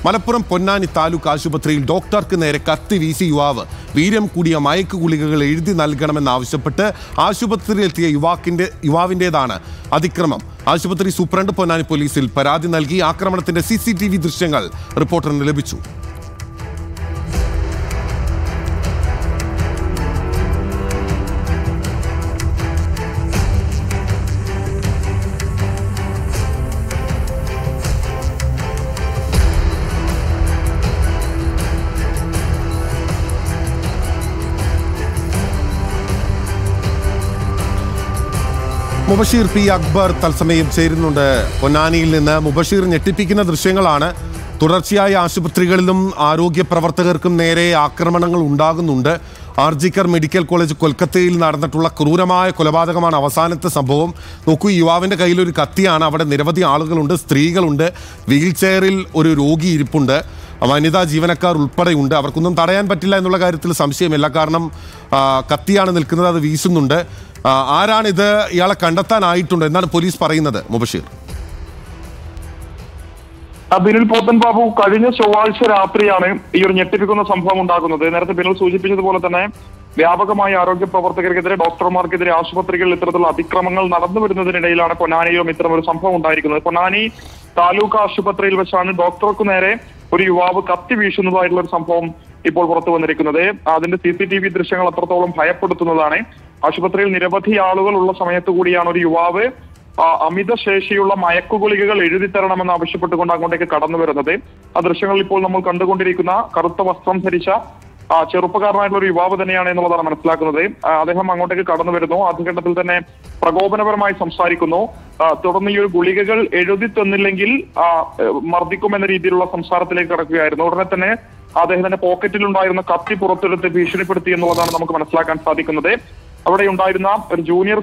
മലപ്പുറം പൊന്നാനി താലൂക്ക് ആശുപത്രിയിൽ ഡോക്ടർക്ക് നേരെ കത്തി വീശി യുവാവ് വീര്യം കൂടിയ മയക്ക് ഗുളികകൾ എഴുതി നൽകണമെന്നാവശ്യപ്പെട്ട് ആശുപത്രിയിലെത്തിയ യുവാവിൻ്റെതാണ് അതിക്രമം. ആശുപത്രി സൂപ്രണ്ട് പൊന്നാനി പോലീസിൽ പരാതി നൽകി. ആക്രമണത്തിന്റെ CCTV ദൃശ്യങ്ങൾ റിപ്പോർട്ടറിന് ലഭിച്ചു. മുബഷീർ പി അക്ബർ തത്സമയം ചേരുന്നുണ്ട്. പൊന്നാനിയിൽ നിന്ന് മുബഷീർ, ഞെട്ടിപ്പിക്കുന്ന ദൃശ്യങ്ങളാണ്. തുടർച്ചയായ ആശുപത്രികളിലും ആരോഗ്യ പ്രവർത്തകർക്കും നേരെ ആക്രമണങ്ങൾ ഉണ്ടാകുന്നുണ്ട്. ആർജിക്കർ മെഡിക്കൽ കോളേജ് കൊൽക്കത്തയിൽ നടന്നിട്ടുള്ള ക്രൂരമായ കൊലപാതകമാണ് അവസാനത്തെ സംഭവം. നോക്കൂ, യുവാവിൻ്റെ കയ്യിലൊരു കത്തിയാണ്. അവിടെ നിരവധി ആളുകളുണ്ട്, സ്ത്രീകളുണ്ട്, വീൽ ചെയറിൽ ഒരു രോഗി ഇരിപ്പുണ്ട്, വനിതാ ജീവനക്കാർ ഉൾപ്പെടെയുണ്ട്. അവർക്കൊന്നും തടയാൻ പറ്റില്ല എന്നുള്ള കാര്യത്തിൽ സംശയമില്ല. കാരണം കത്തിയാണ് നിൽക്കുന്നത്, അത് വീശുന്നുണ്ട്. ആരാണിത്? ഇയാളെ കണ്ടെത്താനായിട്ടുണ്ട് എന്നാണ് പോലീസ് പറയുന്നത്. മുബഷീർ. ബിനിൽ പോത്തൻ ബാബു, കഴിഞ്ഞ ചൊവ്വാഴ്ച രാത്രിയാണ് ഈ ഒരു ഞെട്ടിപ്പിക്കുന്ന സംഭവം ഉണ്ടാകുന്നത്. നേരത്തെ ബിനിൽ സൂചിപ്പിച്ചതുപോലെ തന്നെ വ്യാപകമായ ആരോഗ്യ പ്രവർത്തകർക്കെതിരെ, ഡോക്ടർമാർക്കെതിരെ ആശുപത്രികളിൽ ഇത്തരത്തിലുള്ള അതിക്രമങ്ങൾ നടന്നു വരുന്നതിനിടയിലാണ് പൊന്നാനിയിലും ഇത്തരമൊരു സംഭവം ഉണ്ടായിരിക്കുന്നത്. പൊന്നാനി താലൂക്ക് ആശുപത്രിയിൽ വെച്ചാണ് ഡോക്ടർക്ക് നേരെ ഒരു യുവാവ് കത്തി വീശുന്നതായിട്ടുള്ള ഒരു സംഭവം ഇപ്പോൾ പുറത്തു വന്നിരിക്കുന്നത്. അതിന്റെ CCTV ദൃശ്യങ്ങൾ അത്രത്തോളം ഭയപ്പെടുത്തുന്നതാണ്. ആശുപത്രിയിൽ നിരവധി ആളുകൾ ഉള്ള സമയത്ത് കൂടിയാണ് ഒരു യുവാവ് അമിത ശേഷിയുള്ള മയക്കുഗുളികകൾ എഴുതിത്തരണമെന്ന് ആവശ്യപ്പെട്ടുകൊണ്ട് അങ്ങോട്ടേക്ക് കടന്നു വരുന്നത്. ആ ദൃശ്യങ്ങൾ ഇപ്പോൾ നമ്മൾ കണ്ടുകൊണ്ടിരിക്കുന്ന കറുത്ത വസ്ത്രം ധരിച്ച ചെറുപ്പക്കാരനായിട്ടുള്ള ഒരു യുവാവ് തന്നെയാണ് എന്നുള്ളതാണ് മനസ്സിലാക്കുന്നത്. അദ്ദേഹം അങ്ങോട്ടേക്ക് കടന്നു വരുന്നു. ആദ്യഘട്ടത്തിൽ തന്നെ പ്രകോപനപരമായി സംസാരിക്കുന്നു. തുടർന്ന് ഈ ഒരു ഗുളികകൾ എഴുതി തന്നില്ലെങ്കിൽ മർദ്ദിക്കുമെന്ന രീതിയിലുള്ള സംസാരത്തിലേക്ക് കടക്കുകയായിരുന്നു. ഉടനെ തന്നെ അദ്ദേഹത്തിന്റെ പോക്കറ്റിലുണ്ടായിരുന്ന കത്തി പുറത്തെടുത്ത് ഭീഷണിപ്പെടുത്തി എന്നുള്ളതാണ് നമുക്ക് മനസ്സിലാക്കാൻ സാധിക്കുന്നത്. അവിടെ ഉണ്ടായിരുന്ന ഒരു ജൂനിയർ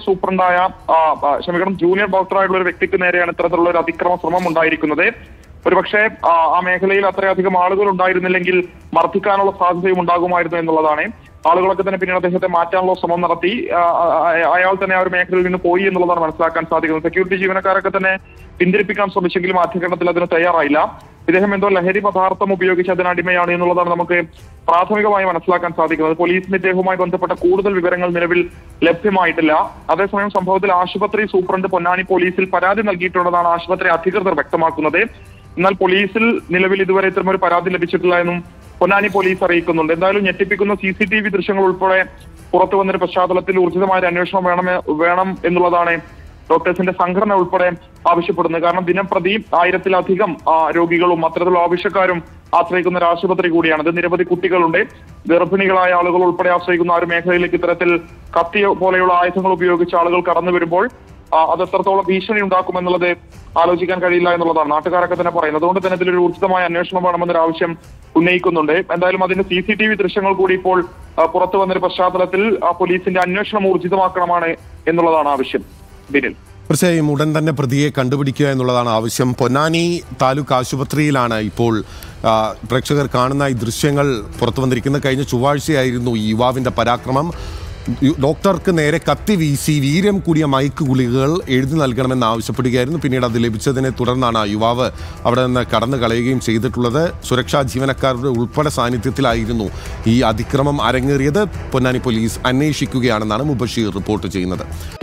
ഡോക്ടറായിട്ടുള്ള ഒരു വ്യക്തിക്ക് നേരെയാണ് ഇത്തരത്തിലുള്ള ഒരു അതിക്രമ ശ്രമം ഉണ്ടായിരിക്കുന്നത്. ഒരുപക്ഷെ ആ മേഖലയിൽ അത്രയധികം ആളുകൾ ഉണ്ടായിരുന്നില്ലെങ്കിൽ മർദ്ദിക്കാനുള്ള സാധ്യതയും ഉണ്ടാകുമായിരുന്നു എന്നുള്ളതാണ്. ആളുകളൊക്കെ തന്നെ പിന്നീട് അദ്ദേഹത്തെ മാറ്റാനുള്ള ശ്രമം നടത്തി. അയാൾ തന്നെ ആ ഒരു മേഖലയിൽ നിന്ന് പോയി എന്നുള്ളതാണ് മനസ്സിലാക്കാൻ സാധിക്കുന്നത്. സെക്യൂരിറ്റി ജീവനക്കാരൊക്കെ തന്നെ പിന്തിരിപ്പിക്കാൻ ശ്രമിച്ചെങ്കിലും ആദ്യഘട്ടത്തിൽ അതിന് തയ്യാറായില്ല. ഇദ്ദേഹം എന്തോ ലഹരി പദാർത്ഥം ഉപയോഗിച്ച് അതിനടിമയാണ് എന്നുള്ളതാണ് നമുക്ക് പ്രാഥമികമായി മനസ്സിലാക്കാൻ സാധിക്കുന്നത്. പോലീസിന് ഇദ്ദേഹവുമായി ബന്ധപ്പെട്ട കൂടുതൽ വിവരങ്ങൾ നിലവിൽ ലഭ്യമായിട്ടില്ല. അതേസമയം സംഭവത്തിൽ ആശുപത്രി സൂപ്രണ്ട് പൊന്നാനി പോലീസിൽ പരാതി നൽകിയിട്ടുള്ളതാണ് ആശുപത്രി അധികൃതർ വ്യക്തമാക്കുന്നത്. എന്നാൽ പോലീസിൽ നിലവിൽ ഇതുവരെ ഇത്തരമൊരു പരാതി ലഭിച്ചിട്ടില്ല എന്നും പൊന്നാനി പോലീസ് അറിയിക്കുന്നുണ്ട്. എന്തായാലും ഞെട്ടിപ്പിക്കുന്ന CCTV ദൃശ്യങ്ങൾ ഉൾപ്പെടെ പുറത്തു വന്നൊരു പശ്ചാത്തലത്തിൽ ഊർജിതമായ അന്വേഷണം വേണം എന്നുള്ളതാണ് ഡോക്ടേഴ്സിന്റെ സംഘടന ഉൾപ്പെടെ ആവശ്യപ്പെടുന്നത്. കാരണം ദിനംപ്രതി 1000-ലധികം രോഗികളും അത്തരത്തിലുള്ള ആവശ്യക്കാരും ആശ്രയിക്കുന്ന ഒരു ആശുപത്രി കൂടിയാണിത്. നിരവധി കുട്ടികളുണ്ട്, ഗർഭിണികളായ ആളുകൾ ഉൾപ്പെടെ ആശ്രയിക്കുന്ന ആ ഒരു മേഖലയിലേക്ക് ഇത്തരത്തിൽ കത്തി പോലെയുള്ള ആയുധങ്ങൾ ഉപയോഗിച്ച് ആളുകൾ കടന്നു വരുമ്പോൾ അത് എത്രത്തോളം ഭീഷണി ഉണ്ടാക്കുമെന്നുള്ളത് ആലോചിക്കാൻ കഴിയില്ല എന്നുള്ളതാണ് നാട്ടുകാരൊക്കെ തന്നെ പറയുന്നത്. അതുകൊണ്ട് തന്നെ ഇതിലൊരു ഊർജിതമായ അന്വേഷണം വേണമെന്നൊരു ആവശ്യം ഉന്നയിക്കുന്നുണ്ട്. എന്തായാലും അതിന്റെ CCTV ദൃശ്യങ്ങൾ കൂടി ഇപ്പോൾ പുറത്തു വന്നൊരു പശ്ചാത്തലത്തിൽ പോലീസിന്റെ അന്വേഷണം ഊർജിതമാക്കണമാണ് എന്നുള്ളതാണ് ആവശ്യം. ബിനിൽ, തീർച്ചയായും ഉടൻ തന്നെ പ്രതിയെ കണ്ടുപിടിക്കുക എന്നുള്ളതാണ് ആവശ്യം. പൊന്നാനി താലൂക്ക് ആശുപത്രിയിലാണ് ഇപ്പോൾ പ്രേക്ഷകർ കാണുന്ന ഈ ദൃശ്യങ്ങൾ പുറത്തു വന്നിരിക്കുന്നത്. കഴിഞ്ഞ ചൊവ്വാഴ്ചയായിരുന്നു ഈ യുവാവിൻ്റെ പരാക്രമം. ഡോക്ടർക്ക് നേരെ കത്തി വീശി വീര്യം കൂടിയ മയക്ക് ഗുളികകൾ എഴുതി നൽകണമെന്ന് ആവശ്യപ്പെടുകയായിരുന്നു. പിന്നീട് അത് ലഭിച്ചതിനെ തുടർന്നാണ് യുവാവ് അവിടെ നിന്ന് കടന്നു കളയുകയും ചെയ്തിട്ടുള്ളത്. സുരക്ഷാ ജീവനക്കാരുടെ ഉൾപ്പെടെ സാന്നിധ്യത്തിലായിരുന്നു ഈ അതിക്രമം അരങ്ങേറിയത്. പൊന്നാനി പോലീസ് അന്വേഷിക്കുകയാണെന്നാണ് മുബഷീർ റിപ്പോർട്ട് ചെയ്യുന്നത്.